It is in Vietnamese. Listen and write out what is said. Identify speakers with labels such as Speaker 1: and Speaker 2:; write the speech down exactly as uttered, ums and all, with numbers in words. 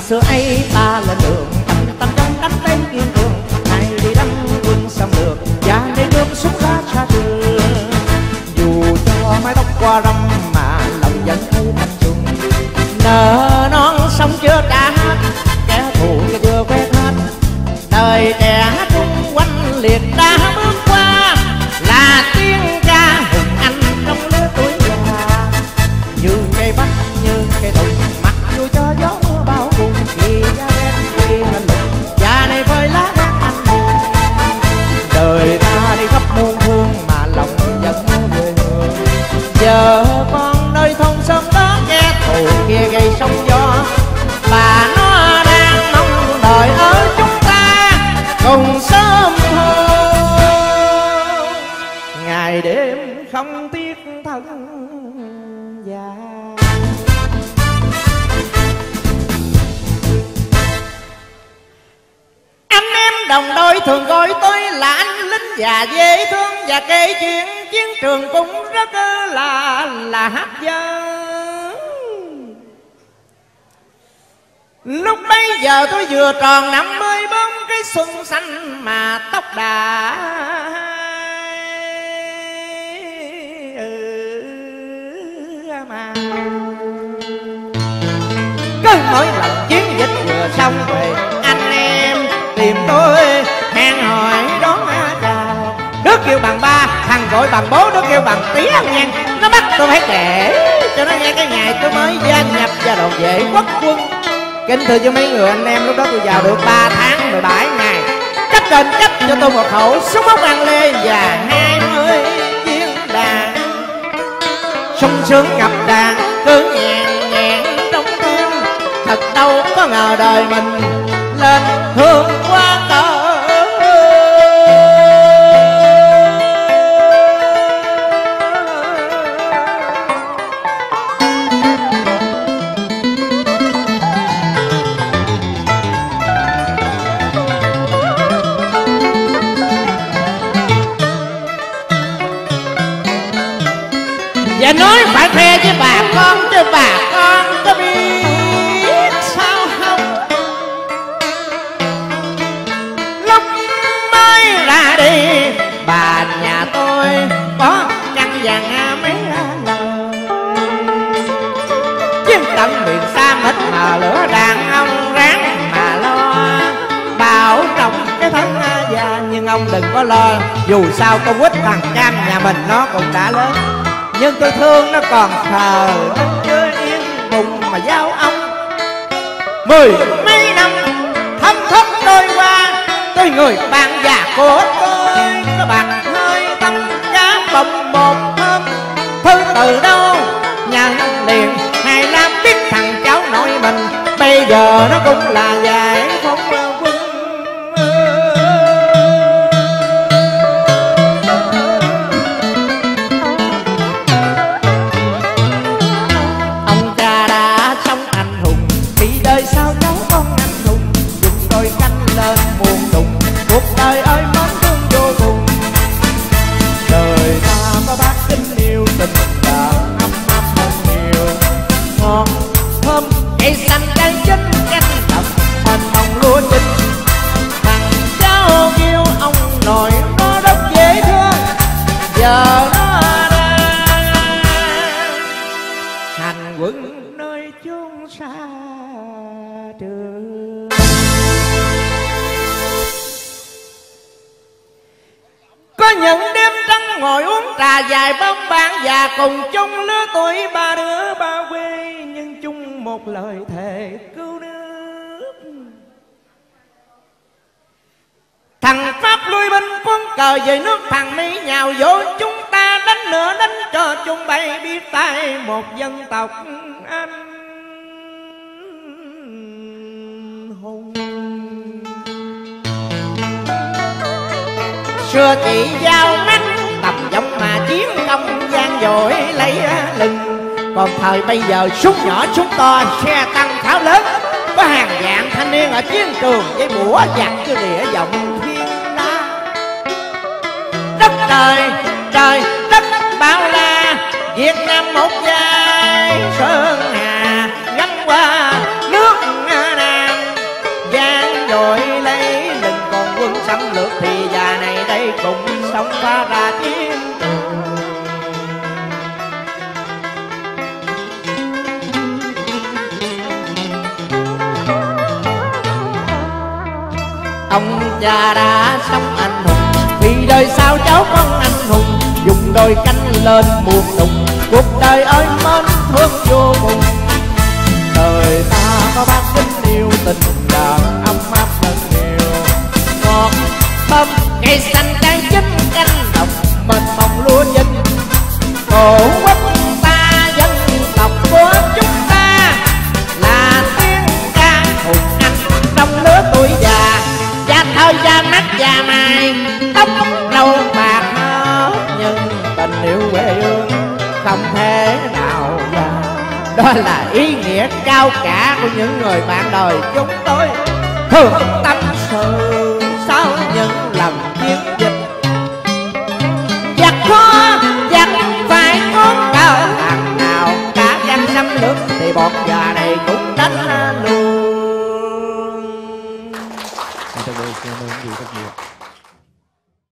Speaker 1: xưa ấy ta lên đường cầm tâm trong cánh tay kiên cường, nay đi đánh quân xâm lược và để gươm súng ra xa trường. Dù cho mái tóc qua râm mà lòng vẫn thấy thanh xuân, nợ non sông chưa trả hết, kẻ thù cái chưa quét hết. Đời trẻ trung quanh liệt đã bước qua, là tiếng ca hùng anh trong lứa tuổi già. Như cây bách như cây tùng, mặc dù cho gió mưa bao vùng, vì da đen vì lạnh lùng da này với lá đen anh hùng. Đời ta đi khắp muôn phương mà lòng vẫn mơ về hương. Giờ con nơi thôn sớm đó kẻ thù kia gây sóng gió, và nó đang mong đợi ở chúng ta cùng sớm hơn. Ngày đêm không tiếc thân già. Anh em đồng đội thường gọi tôi là anh lính già dễ thương, và kể chuyện chiến trường cũng rất là là hấp dẫn. Lúc bấy giờ tôi vừa tròn năm mươi bốn, cái xuân xanh mà tóc đã mà cứ mỗi lần chiến dịch vừa xong về, anh em tìm tôi hẹn hỏi đón chào. Đứa kêu bằng ba, thằng gọi bằng bố, đứa kêu bằng tía nha. Nó bắt tôi phải kể cho nó nghe cái ngày tôi mới gia nhập vào đoàn vệ quốc quân. Kính thưa với mấy người anh em, lúc đó tôi vào được ba tháng mười bảy ngày. Cấp trên cấp cho tôi một khẩu súng ốc ăn lê và hai mươi viên đạn. Sung sướng ngập đàn cứ nhàn nhàn trong tim, thật đâu có ngờ đời mình lên hương quá cỡ. Và nói phải khoe với bà con, chứ bà con có biết sao không? Lúc mới ra đi, bà nhà tôi có căn vàng mấy lời. Chiến tận miền xa mịt mà lửa đàn ông ráng mà lo, bảo trọng cái thân già. Nhưng ông đừng có lo, dù sao con quýt thằng Cam nhà mình nó cũng đã lớn, nhưng tôi thương nó còn thờ nó chưa yên bụng mà giao ông. Mười mấy năm thấm thất trôi qua, tôi người bạn già của tôi có bạc hơi tâm cá bồng một hôm. Thư từ đâu nhận liền, hai năm biết thằng cháu nội mình bây giờ nó cũng là giải phóng quân. Cuộc đời ơi mến thương vô cùng, đời ta có bác kính yêu tình đã ấm áp hơn nhiều. Ngọt thơm cây xanh cây chín canh đậm mênh mông lúa chín. Thằng cháu kêu ông nội nó rất dễ thương, giờ nó đang hành quân nơi chốn xa trường. Có những đêm trăng ngồi uống trà dài bông bạn, và cùng chung lứa tuổi ba đứa ba quê, nhưng chung một lời thề cứu nước. Thằng Pháp lui binh quân cờ về nước, thằng Mỹ nhào vô chúng ta đánh nữa đánh cho chúng bay biết tay một dân tộc anh hùng. Xưa chỉ giao mắt tầm giống mà chiến công gian dội lấy lưng, còn thời bây giờ súng nhỏ súng to xe tăng pháo lớn, có hàng vạn thanh niên ở chiến trường với bủa giặc cứ địa giọng thiên la. Đất trời trời đất bao la, Việt Nam một giai sơn hà gắn qua nước Nam. cha đã sống anh hùng, vì đời sao cháu con anh hùng, dùng đôi cánh lên muôn đùng. Cuộc đời ơi mến thương vô cùng, đời ta có bác kính yêu tình đàn ấm áp thật nhiều. Ngọt thơm cây xanh trái chín canh đồng bên mong lúa vinh, tổ quốc ta dân tộc của chúng ta là tiếng ca hùng anh trong lứa tuổi già. Da thơ da mắt da mai tóc râu bạc hết, nhưng tình yêu quê hương không thể nào già. Đó là ý nghĩa cao cả của những người bạn đời chúng tôi thường tâm sự.